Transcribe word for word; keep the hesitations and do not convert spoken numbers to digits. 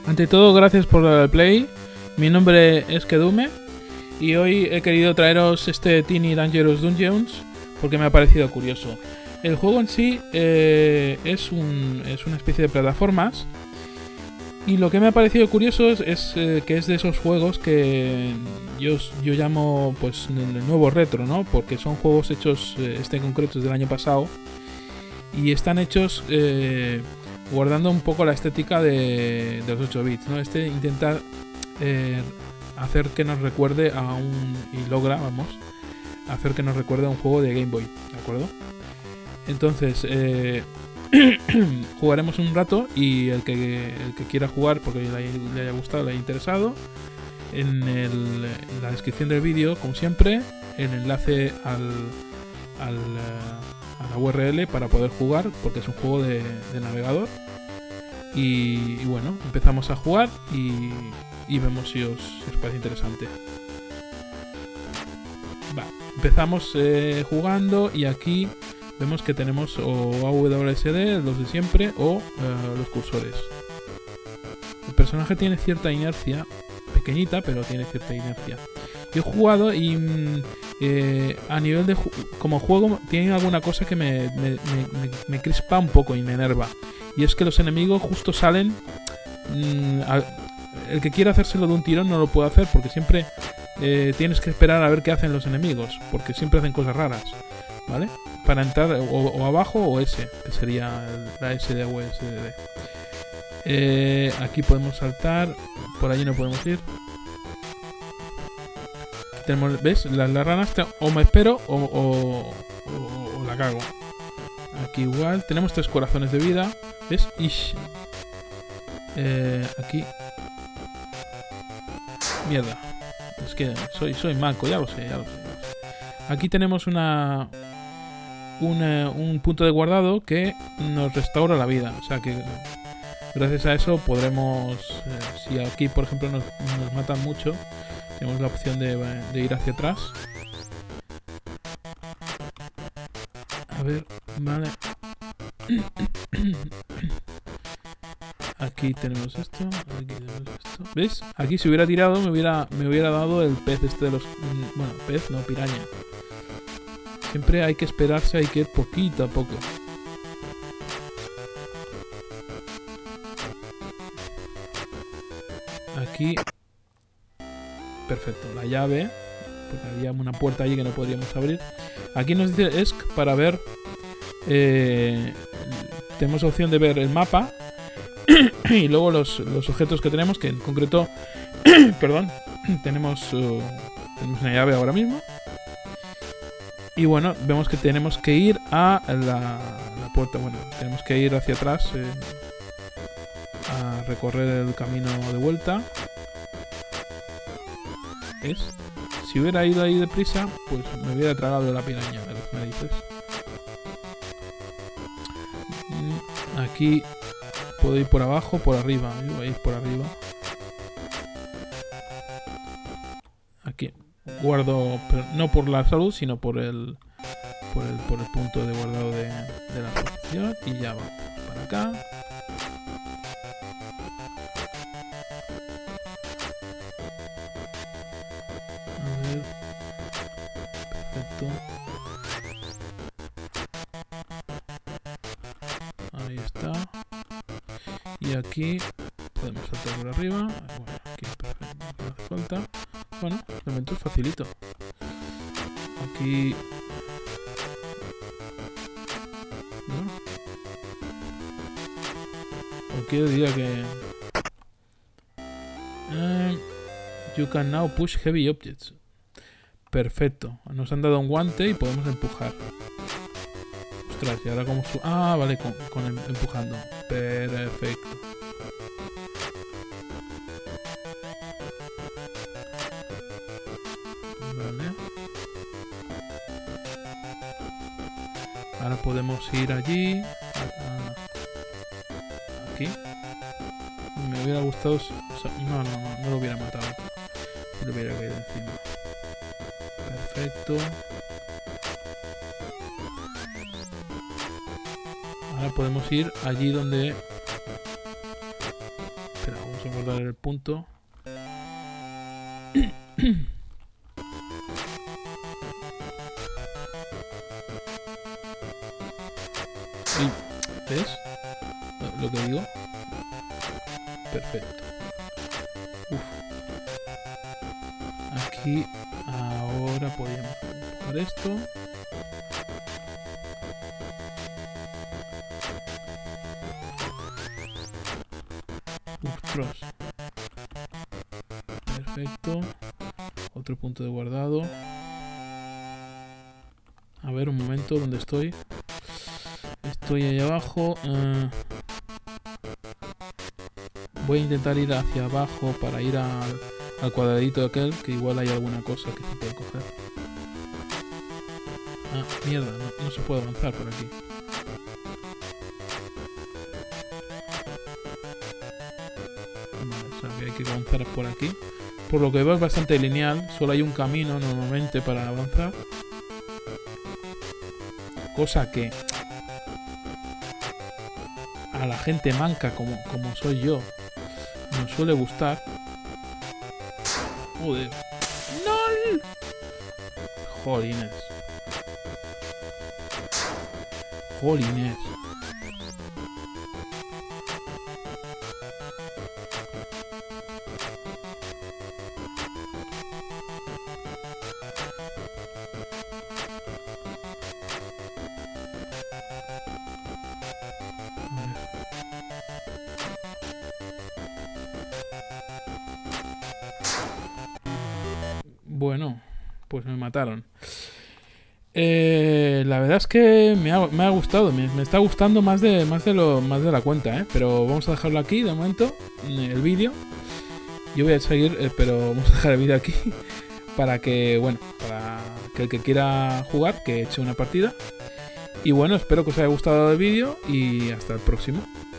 Ante todo, gracias por el play. Mi nombre es Kedume y hoy he querido traeros este Tiny Dangerous Dungeons porque me ha parecido curioso. El juego en sí eh, es, un, es una especie de plataformas y lo que me ha parecido curioso es, es eh, que es de esos juegos que yo, yo llamo pues el nuevo retro, ¿no? Porque son juegos hechos, eh, este en concreto es del año pasado, y están hechos eh, guardando un poco la estética de, de los ocho bits, ¿no? Este intenta eh, hacer que nos recuerde a un... y logra, vamos, hacer que nos recuerde a un juego de Game Boy, ¿de acuerdo? Entonces, eh, jugaremos un rato y el que, el que quiera jugar, porque le, le haya gustado, le haya interesado, en, el, en la descripción del vídeo, como siempre, el enlace al, al, a la U R L para poder jugar, porque es un juego de, de navegador. Y, y bueno, empezamos a jugar y, y vemos si os, si os parece interesante. Va, empezamos eh, jugando y aquí vemos que tenemos o A W S D, los de siempre, o uh, los cursores. El personaje tiene cierta inercia, pequeñita, pero tiene cierta inercia. Yo he jugado y eh, a nivel de ju como juego tiene alguna cosa que me, me, me, me crispa un poco y me enerva. Y es que los enemigos justo salen... Mmm, a, el que quiera hacérselo de un tirón no lo puede hacer porque siempre eh, tienes que esperar a ver qué hacen los enemigos, porque siempre hacen cosas raras, ¿vale? Para entrar o, o abajo o S, que sería la S de U S D. Eh, aquí podemos saltar, por allí no podemos ir. Aquí tenemos, ¿ves? Las, las ranas, o me espero o, o, o, o la cago. Aquí igual, tenemos tres corazones de vida, ¿ves? Ish. Eh, aquí. Mierda. Es que soy, soy manco, ya lo sé, ya lo sé. Aquí tenemos una... Un, un punto de guardado que nos restaura la vida, o sea que gracias a eso podremos, eh, si aquí por ejemplo nos, nos matan mucho, tenemos la opción de, de ir hacia atrás. A ver, vale. Aquí tenemos esto, aquí tenemos esto. ¿Ves? Aquí si hubiera tirado me hubiera, me hubiera dado el pez este de los... Bueno, pez, no, piraña. Siempre hay que esperarse, hay que ir poquito a poco. Aquí. Perfecto, la llave. Porque había una puerta allí que no podríamos abrir. Aquí nos dice E S C para ver... Eh, tenemos opción de ver el mapa. Y luego los, los objetos que tenemos, que en concreto... perdón. Tenemos, uh, tenemos una llave ahora mismo. Y bueno, vemos que tenemos que ir a la, la puerta. Bueno, tenemos que ir hacia atrás eh, a recorrer el camino de vuelta. ¿Ves? Si hubiera ido ahí deprisa, pues me hubiera tragado la piraña de las narices. Aquí puedo ir por abajo, por arriba. Yo voy a ir por arriba. Aquí. Guardo, pero no por la salud, sino por el por el, por el punto de guardado de, de la posición. Y ya vamos para acá. A ver. Perfecto. Ahí está. Y aquí podemos saltar por arriba. Bueno, aquí perfecto, no hace falta. Bueno, el momento es facilito. Aquí... ¿no? Cualquiera diría que... Uh, you can now push heavy objects. Perfecto. Nos han dado un guante y podemos empujar. Ostras, y ahora como... Su ah, vale, con, con em empujando. Perfecto. Vale. Ahora podemos ir allí. Aquí. Me hubiera gustado... No, no, no, no lo hubiera matado. Si lo hubiera caído encima. Perfecto. Ahora podemos ir allí donde... Espera, vamos Vamos a guardar el punto. ¿Ves lo que digo? Perfecto. Uf. Aquí ahora podríamos coger esto. Ostras. Perfecto. Otro punto de guardado. A ver, un momento, ¿dónde estoy? Estoy ahí abajo. Uh, voy a intentar ir hacia abajo para ir al, al cuadradito aquel, que igual hay alguna cosa que se puede coger. Ah, mierda, no, no se puede avanzar por aquí. Vale, o sea que hay que avanzar por aquí. Por lo que veo es bastante lineal, solo hay un camino normalmente para avanzar. Cosa que a la gente manca como, como soy yo nos suele gustar. Joder. ¡No! Jolines. Jolines. Bueno, pues me mataron. Eh, la verdad es que me ha, me ha gustado, me, me está gustando más de más de lo más de la cuenta, ¿eh? Pero vamos a dejarlo aquí de momento, el vídeo. Yo voy a seguir, eh, pero vamos a dejar el vídeo aquí para que, bueno, para que el que quiera jugar, que eche una partida. Y bueno, espero que os haya gustado el vídeo y hasta el próximo.